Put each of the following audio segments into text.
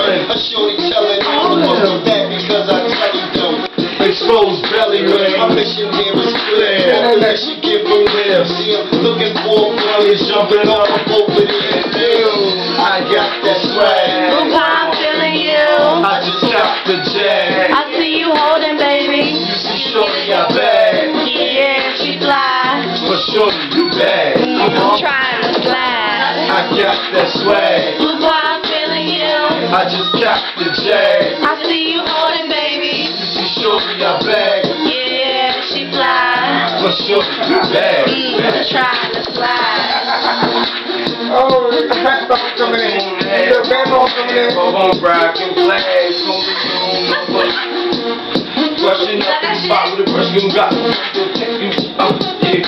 A shorty telling me I'm looking back because I tell you don't. Exposed belly ring, my mission here is clear. That she give me live. See him looking for a boy, jumping all over there. I got that swag. Look how I'm feeling you. I just got the jag. I see you holding, baby. You see shorty, I bad. Yeah, she fly. But shorty, you bad. I'm trying to slide. I got that swag. Look how I'm feeling you. I just got the jag. I see you holding, baby. You see shorty, I bad. Yeah, she fly. But shorty, you bad. I'm trying to slide. Oh, the fat dog coming in. The fat dog coming in. On rockin' flags, on the moon, brushing up the spot with the brush, you got Hey.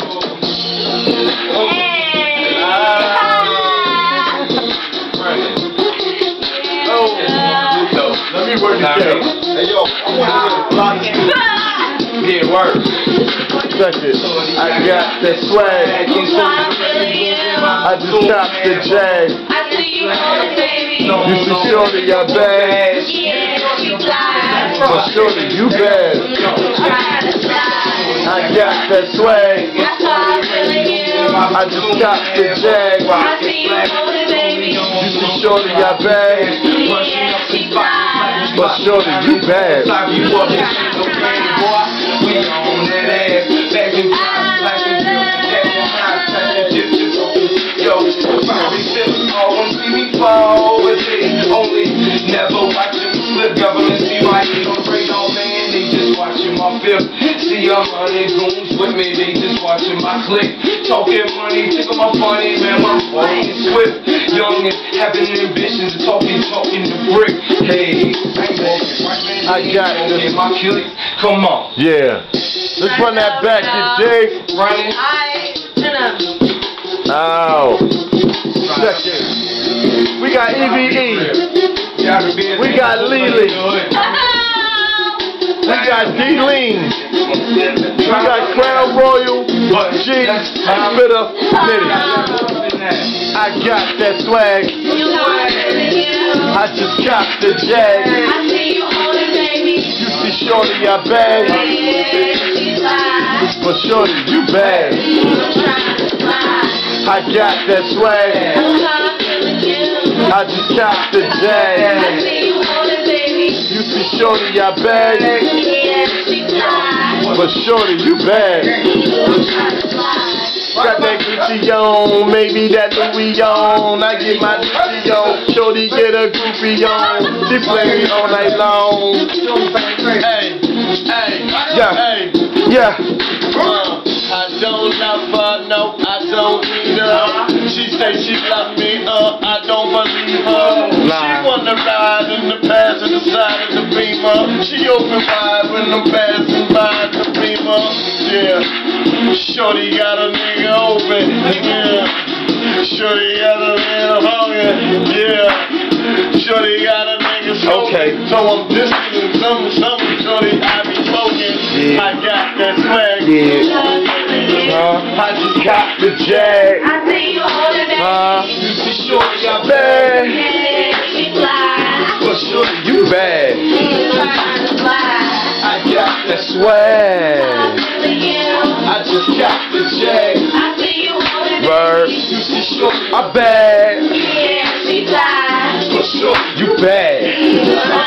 Let me work this out. Hey yo, I want to lot of yeah, work. Check it. I got that swag. I just chopped the jag. I see you holding, baby. You see shorty, I bad. Yeah, she fly. But shorty, you bad. Trying to slide. I got that swag. That's how I'm feeling you. I just chopped the jag. I see you holding, baby. You see shorty, I bad. Yeah, she fly. But shorty, you bad. We on that ass, back in time, like in yo, probably still all wanna see me fall with it. Only never watching me slip. Government see my head on the radar, man. They just watching my film. See I'm running goons with me. They just watching my click. Talking money, tickle my funny, man. My funny is swift. Young and having ambitions, talking the brick. Hey, I got this. My killie, come on. Yeah. Let's run that back, you dig? Running. Ow. Check it. We got EVE. We got Lily. We got D-Lean. We got Crown Royal. G. Spitter. Nitty. I got that swag. I just chopped the jag. I see you holding, baby. You see shorty, I bad. Yeah, she fly. But shorty, you bad. I'm trying to slide. I got that swag. Look how I'm feeling you. I just chopped the I jag. see you holding, baby. You see shorty, I bad. Yeah, she fly. But shorty, you bad. I'm trying to slide. Got that Gucci on, maybe that Louis on. I get my Gucci on, shorty get a groupie on. She play me all night long. Hey, yeah. I don't love her, no, I don't need her. She say she love me, I don't believe her. She wanna ride in the passenger side of the Beamer. She open wide when I'm passing by the Beamer. Yeah. Shorty got a nigga open, yeah. Shorty got a nigga hungry, yeah. Shorty got a nigga smoking. Okay. So I'm distant, something, shorty, I be smoking. Yeah. I got that swag. Yeah. I just got the jag. I see you holding, baby. You see shorty, I bad. Yeah, she fly. But shorty, you bad. Trying to slide. I got that swag. I'm feeling you. I just got the jag. I see you holding, Bird. baby. You see shorty, I bad. Yeah, she fly. But shorty, you bad.